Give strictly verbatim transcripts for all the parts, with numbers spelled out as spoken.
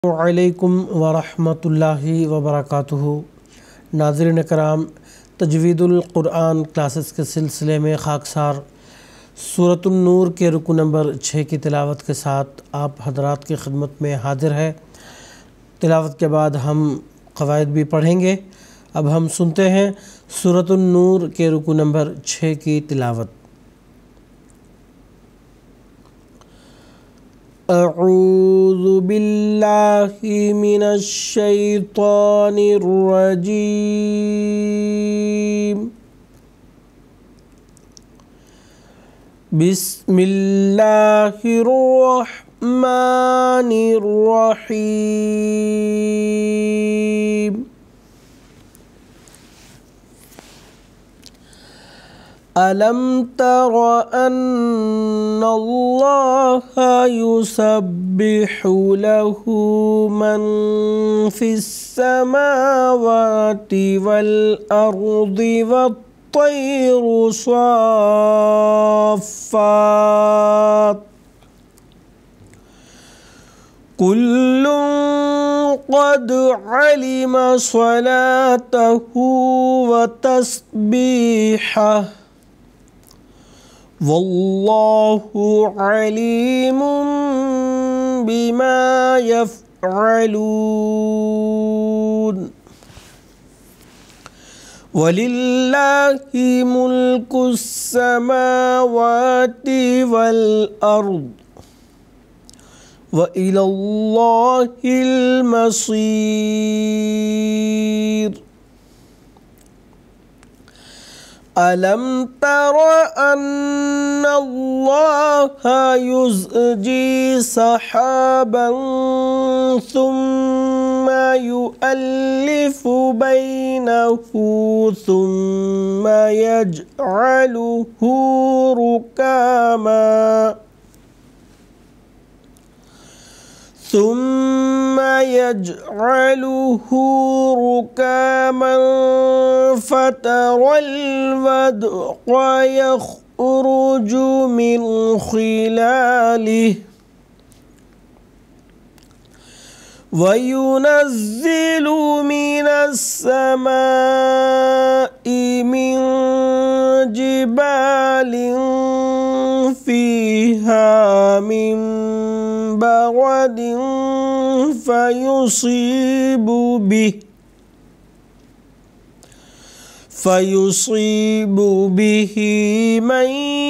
वालेकुम वरहमतुल्लाहि वबरकातुहू। नाज़रीन कराम, तजवीदुल क़ुरआन क्लासेस के सिलसिले में खाकसार सूरतुन नूर के रुकू नंबर छः की तिलावत के साथ आप हजरात की खिदमत में हाजिर है। तिलावत के बाद हम क़वाइद भी पढ़ेंगे। अब हम सुनते हैं सूरतुन नूर के रुकू नंबर छः की तिलावत। अऊज़ु बिल्लाहि मिनश शैतानिर रजीम। बिस्मिल्लाहिर रहमानिर रहीम। अलम तर अन्नल्लाहा युसब्बिहु लहू मन फिस समावाति वल अर्दि वत्तैरु साफ़्फ़ात कुल्लुन क़द अलिम स्वलातहु व तस्बीहह वल्लाहु अलीमुम बिमा यफ़अलून। वलिल्लाहि मुल्कुस समावाति वल अर्द व इलल्लाहिल मसीर। अलम तर अन्नल्लाहा युज़्जी सहाबन सुम्मा युअल्लिफु बैनहु सुम्मा यजअलुहु रुकामा सुम्मा यजअलुहु रुकामन फतरल वदक़ यख़रुजु मिन खिलालिहि वयुनज़्ज़िलु मिनस समाइ मिन जिबालिन फ़ीहा मिन बरदिन फ़युसीबु बिहि फ़युसीबु बिहि मन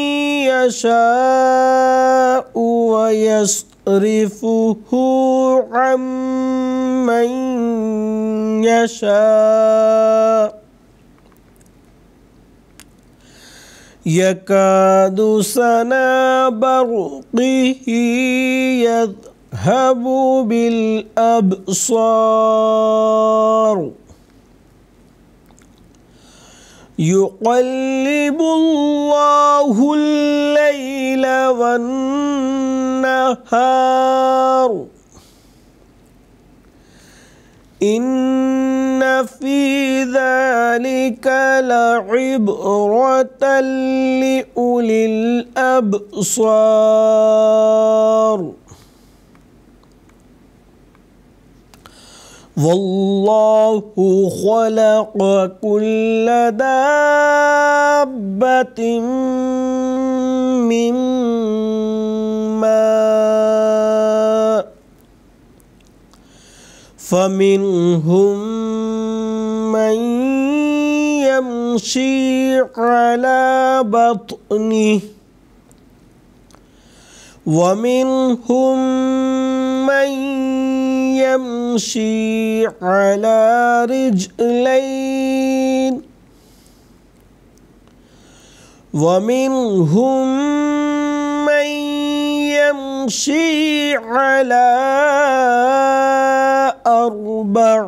यशाअु व यस्रिफ़ुहु अन मन यशा' यकादु सना बर्क़िही यज़हबु बिल अब्सार युक़ल्लिबुल्लाहुल लैल वन्नहार इन्न फ़ी ज़ालिका लइब्रतन लिउलिल अब्सार। वल्लाहु ख़लक़ कुल्ल दाब्बतिन मिन मा' फ़मिनहुम मन यमशी अला बत्निहि वमिनहुम मन यमशी अला रिजलैन वमिनहुम मन यमशी अला अर्बअ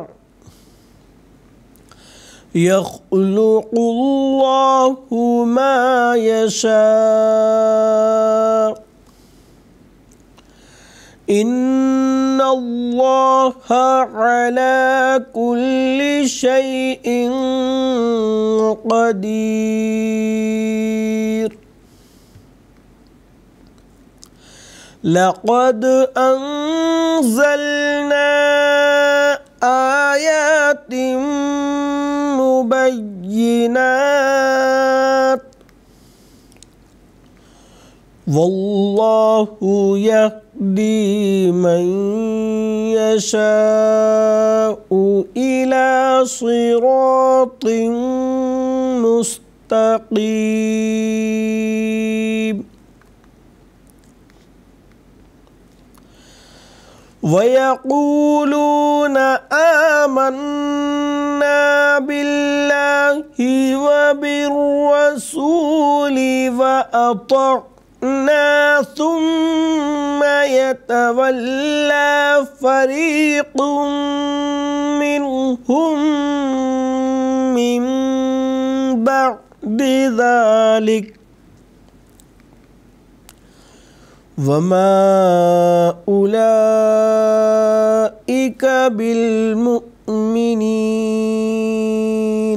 यख़्लुक़ुल्लाहु मा यशा' इन्नल्लाहा अला कुल्लि शैइन क़दीर। لقد انزلنا آیات مبینات واللہ یہدی من یشاء الی صراط مستقیم وَيَقُولُونَ آمَنَّا بِاللَّهِ وَبِالرَّسُولِ وَأَطَعْنَا ثُمَّ يَتَوَلَّى فَرِيقٌ مِّنْهُمْ مِنْ بَعْدِ ذَلِكَ وَمَا أُولَئِكَ بِالْمُؤْمِنِينَ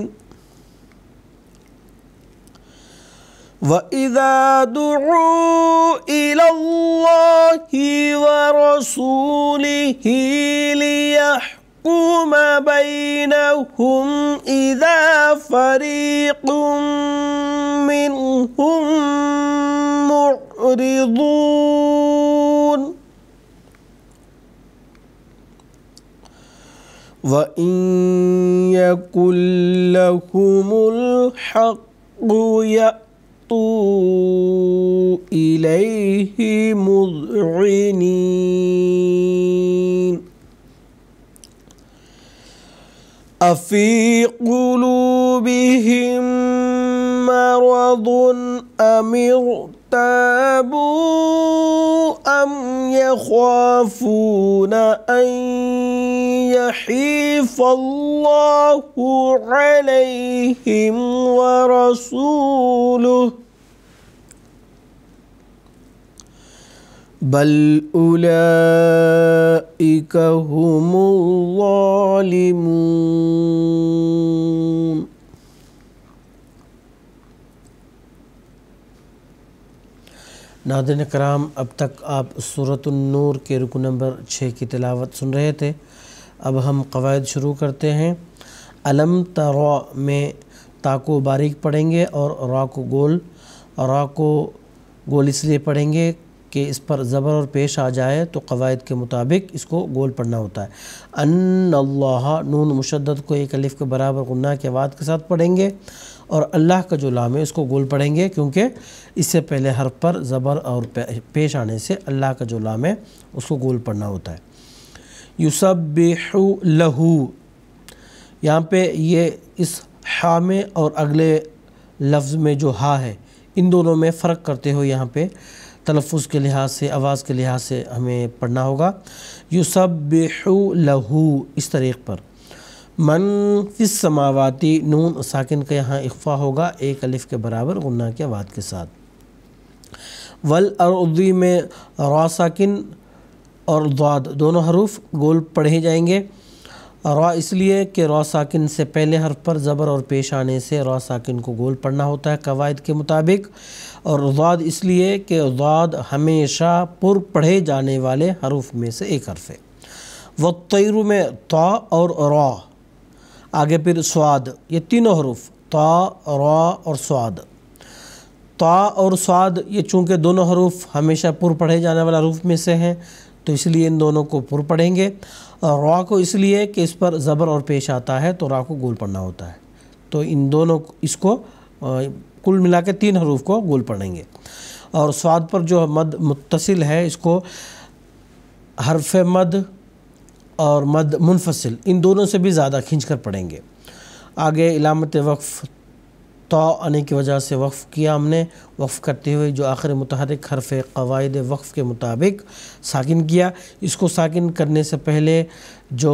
وَإِذَا دُعُوا إِلَى اللَّهِ وَرَسُولِهِ لِيَحْكُمَ بَيْنَهُمْ إِذَا فَرِيقٌ مِّنْهُمْ معرضون وَإِن يَكُن لَّهُمُ الْحَقُّ يَأْتُوا إِلَيْهِ مُذْعِنِينَ أَفِي قُلُوبِهِم مَّرَضٌ أَمِ ارْتَابُوا أَمْ يَخَافُونَ أَن يَحِيفَ اللَّهُ عَلَيْهِمْ وَرَسُولُهُ بَلْ أُولَئِكَ هُمُ الظَّالِمُونَ ناظرین کرام، اب تک آپ سورۃ النور کے رکو نمبر چھ کی تلاوت سن رہے تھے۔ اب ہم قواعد شروع کرتے ہیں۔ علم ترا میں تا کو باریک پڑھیں گے اور را کو گول، را کو گول اس لیے پڑھیں گے کہ اس پر زبر اور پیش آ جائے تو قواعد کے مطابق اس کو گول پڑھنا ہوتا ہے۔ ان اللہ، نون مشدد کو ایک الف کے برابر غنہ کے آواز کے ساتھ پڑھیں گے، اور اللہ کا جو لام ہے اس کو گول پڑھیں گے کیونکہ اس سے پہلے حرف پر زبر اور پیش آنے سے اللہ کا جو لام ہے اس کو گول پڑھنا ہوتا ہے۔ یسبح لہو، یہاں پہ یہ اس ہا میں اور اگلے لفظ میں جو ہا ہے ان دونوں میں فرق کرتے ہو یہاں پہ تلفظ کے لحاظ سے، آواز کے لحاظ سے ہمیں پڑھنا ہوگا۔ یسبح لہو اس طریق پر۔ من فی السماواتی، نون ساکن کا یہاں اخفا ہوگا ایک الف کے برابر غنہ کے آواز کے ساتھ۔ والارضی میں را ساکن اور ضاد دونوں حروف گول پڑھے جائیں گے۔ را اس لیے کہ را ساکن سے پہلے حرف پر زبر اور پیش آنے سے را ساکن کو گول پڑھنا ہوتا ہے قواعد کے مطابق، اور ضاد اس لیے کہ ضاد ہمیشہ پر پڑھے جانے والے حروف میں سے ایک حرف ہے۔ والطیر میں تا اور را، آگے پھر سواد، یہ تینوں حروف تا، را اور سواد۔ تا اور سواد یہ چونکہ دونوں حروف ہمیشہ پر پڑھے جانے والا حروف میں سے ہیں تو اس لیے ان دونوں کو پر پڑھیں گے، اور را کو اس لیے کہ اس پر زبر اور پیش آتا ہے تو را کو گول پڑھنا ہوتا ہے، تو ان دونوں اس کو کل ملا کے تین حروف کو گول پڑھیں گے۔ اور سواد پر جو مد متصل ہے اس کو حرف مد اور مد منفصل ان دونوں سے بھی زیادہ کھینچ کر پڑھیں گے۔ آگے علامت وقف تا آنے کی وجہ سے وقف کیا ہم نے، وقف کرتے ہوئے جو آخر متحرک حرف قواعد وقف کے مطابق ساکن کیا۔ اس کو ساکن کرنے سے پہلے جو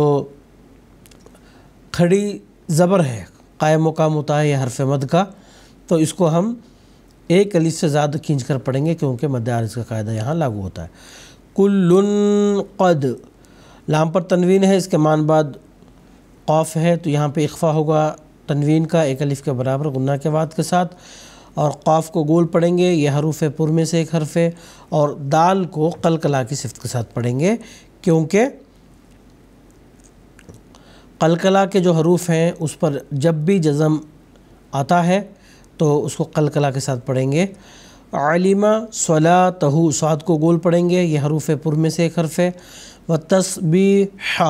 کھڑی زبر ہے قائم مقام ہوتا ہے یہ حرف مد کا، تو اس کو ہم ایک الف سے زیادہ کھینچ کر پڑھیں گے کیونکہ مد عارض کا قاعدہ یہاں لاگو ہوتا ہے۔ کلن قد، لام پر تنوین ہے، اس کے مان بعد قاف ہے تو یہاں پہ اخفا ہوگا تنوین کا ایک الف کے برابر غنہ کے بعد کے ساتھ، اور قاف کو گول پڑھیں گے، یہ حروف پر میں سے ایک حرف ہے، اور دال کو قلقلہ کی صفت کے ساتھ پڑھیں گے، کیونکہ قلقلہ کے جو حروف ہیں اس پر جب بھی جزم آتا ہے تو اس کو قلقلہ کے ساتھ پڑھیں گے۔ علم صلاتہ، صاد کو گول پڑھیں گے، یہ حروف پر میں سے ایک حرف ہے۔ وتسبیحہ،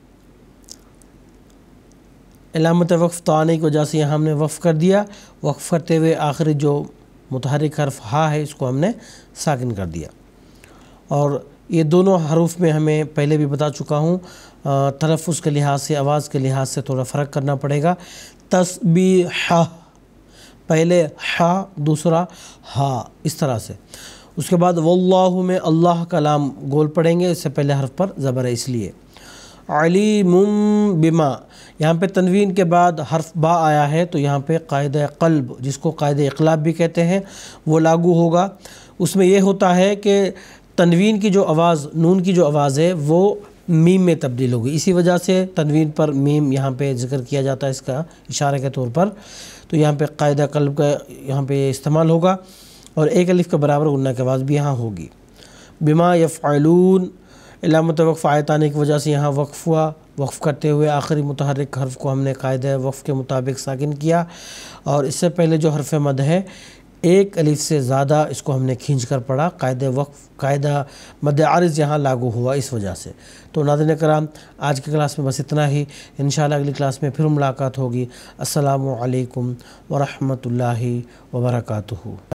علامت وقف تو آنے کی وجہ سے یہاں ہم نے وقف کر دیا، وقف کرتے ہوئے آخری جو متحرک حرف ہا ہے اس کو ہم نے ساکن کر دیا۔ اور یہ دونوں حروف میں ہمیں پہلے بھی بتا چکا ہوں، تلفظ کے لحاظ سے، آواز کے لحاظ سے تھوڑا فرق کرنا پڑے گا۔ تسبیحہ، پہلے ہا دوسرا ہا، اس طرح سے۔ اس کے بعد واللہ میں اللہ کا لام گول پڑھیں گے، اس سے پہلے حرف پر زبر ہے اس لیے۔ علیم بما، یہاں پہ تنوین کے بعد حرف با آیا ہے تو یہاں پہ قاعدہ قلب، جس کو قاعدہ اقلاب بھی کہتے ہیں، وہ لاگو ہوگا۔ اس میں یہ ہوتا ہے کہ تنوین کی جو آواز، نون کی جو آواز ہے وہ میم میں تبدیل ہوگی، اسی وجہ سے تنوین پر میم یہاں پہ ذکر کیا جاتا ہے اس کا اشارے کے طور پر۔ تو یہاں پہ قاعدہ قلب کا یہاں پہ استعمال ہوگا، اور ایک الف کے برابر غنہ کی آواز بھی یہاں ہوگی۔ بما یفعلون، علامت وقف آیت آنے کی وجہ سے یہاں وقف ہوا، وقف کرتے ہوئے آخری متحرک حرف کو ہم نے قاعدہ وقف کے مطابق ساکن کیا، اور اس سے پہلے جو حرف مد ہے ایک الف سے زیادہ اس کو ہم نے کھینچ کر پڑھا، قاعدہ وقف، قاعدہ مد عارض یہاں لاگو ہوا اس وجہ سے۔ تو ناظرین کرام، آج کی کلاس میں بس اتنا ہی، انشاءاللہ اگلی کلاس میں پھر ملاقات ہوگی۔ السلام علیکم ورحمۃ اللہ وبرکاتہ۔